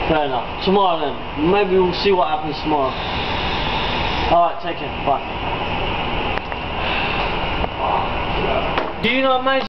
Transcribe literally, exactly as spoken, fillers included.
Fair enough. Tomorrow then. Maybe we'll see what happens tomorrow. Alright, take care. Bye. Do you know, mate?